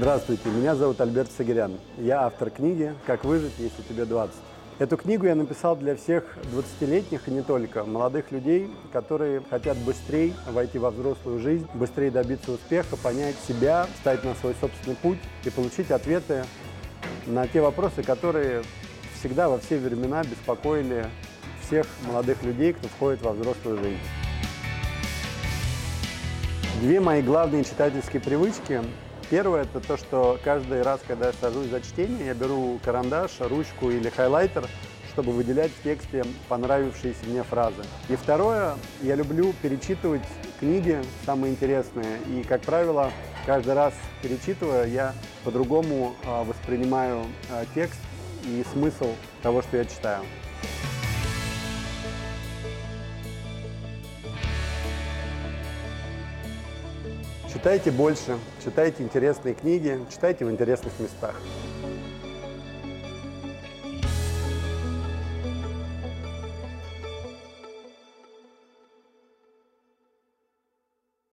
Здравствуйте, меня зовут Альберт Сагирян. Я автор книги «Как выжить, если тебе 20». Эту книгу я написал для всех 20-летних и не только, молодых людей, которые хотят быстрее войти во взрослую жизнь, быстрее добиться успеха, понять себя, встать на свой собственный путь и получить ответы на те вопросы, которые всегда во все времена беспокоили всех молодых людей, кто входит во взрослую жизнь. Две мои главные читательские привычки. Первое – это то, что каждый раз, когда я сажусь за чтение, я беру карандаш, ручку или хайлайтер, чтобы выделять в тексте понравившиеся мне фразы. И второе – я люблю перечитывать книги, самые интересные. И, как правило, каждый раз перечитывая, я по-другому воспринимаю текст и смысл того, что я читаю. Читайте больше, читайте интересные книги, читайте в интересных местах.